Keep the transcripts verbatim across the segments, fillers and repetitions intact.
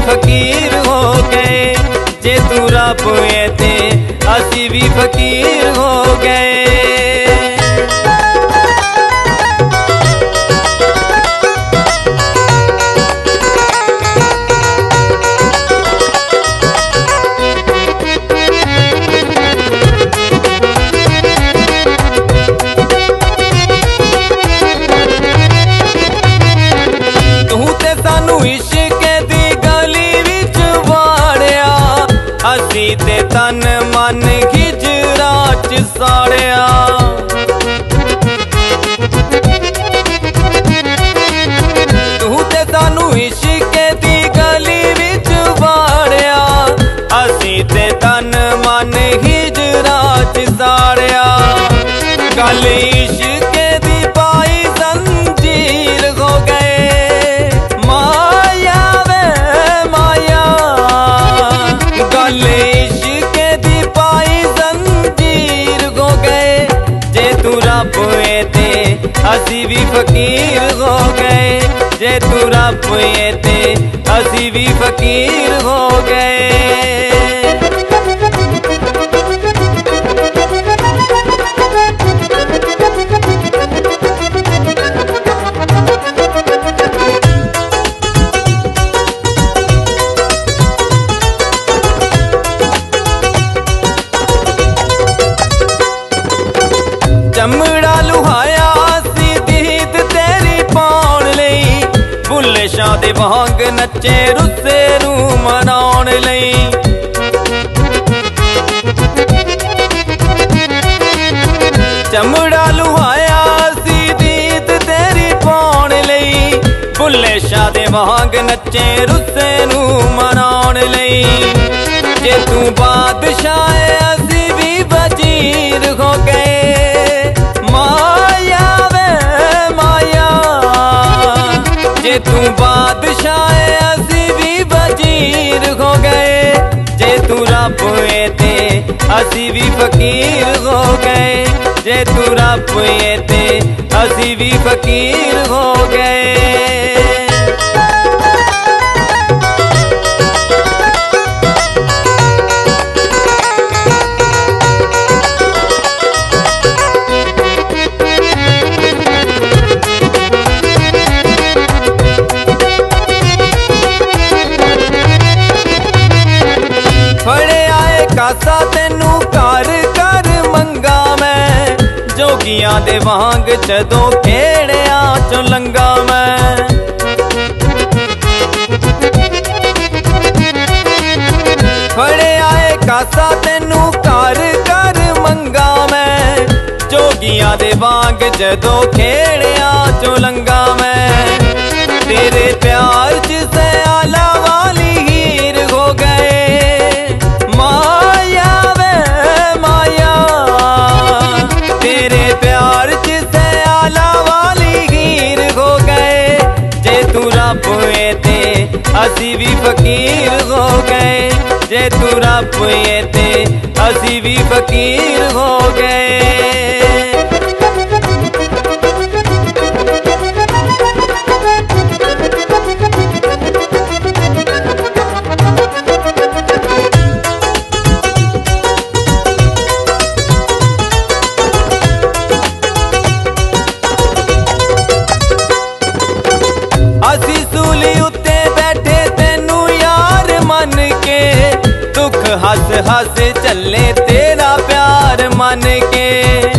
फकीर हो गए। जे तू रब है ते असी भी फकीर हो गए। असी ते तन मन हिजरा च साड़िया। तू ते सानू इश्क दी गली विच वाड़िया। असी ते तन मन हिजरा च साड़िया। गल इश्क दी पाई जंजीर हो गए। माया वे माया गल इश्क दी पाई जंजीर हो गए। जे तू रब है ते असी भी फकीर हो गए। जे तू रब है ते असी भी फकीर हो गए। चमड़ा लुहाया सी दीद तेरी पाउण लई। बुल्ले शाह दे वांग नच्चे रुस्से नू मनाउण लई। चमड़ा लुहाया सी दीद तेरी पाउण लई। बुल्ले शाह दे वांग नच्चे रुस्से नू मनाउण लई। जे तू बादशाह है असी भी वजीर हो गए। माया वे माया जे तू बादशाह है असी भी वजीर हो गए। जे तू रब है ते असी भी फकीर हो गए। जे तू रब है ते असी भी फकीर हो गए। फड़े आए कासा तेनू कर कर मंगा मैं। जोगियां दे वांग जदों खेड़िया चो लंगा मैं। फड़े आए कासा तेनू कर कर मंगा मैं। जोगियां दे वांग जदों खेड़िया चो लंगा मैं। तेरे प्यार च सयाला वाली हीर हो गए। माया वे माया तेरे प्यार च सयाला वाली हीर हो गए। जे तू रब है ते असी भी फकीर हो गए। जे तू रब है ते असी भी फकीर हो गए। असी सूली उत्ते बैठे तेनू यार मन के। दुख हस हस चले तेरा प्यार मन के।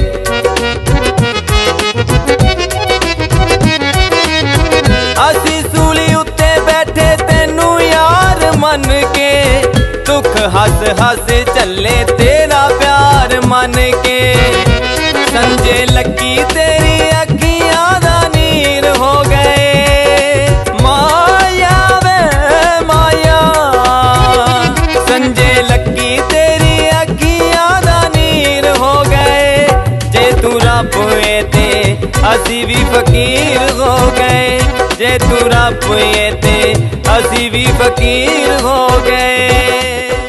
असी सूली उत्ते बैठे तेनू यार मन के। दुख हस हस चले तेरा प्यार मन के। संजे लगी तेरी अखियां दा नीर हो गए। माया वे माया संजे लगी तेरी अखियां दा नीर हो गए। जे तू रब है ते असी भी फकीर हो गए। जे तू रब है ते असी भी फकीर हो गए।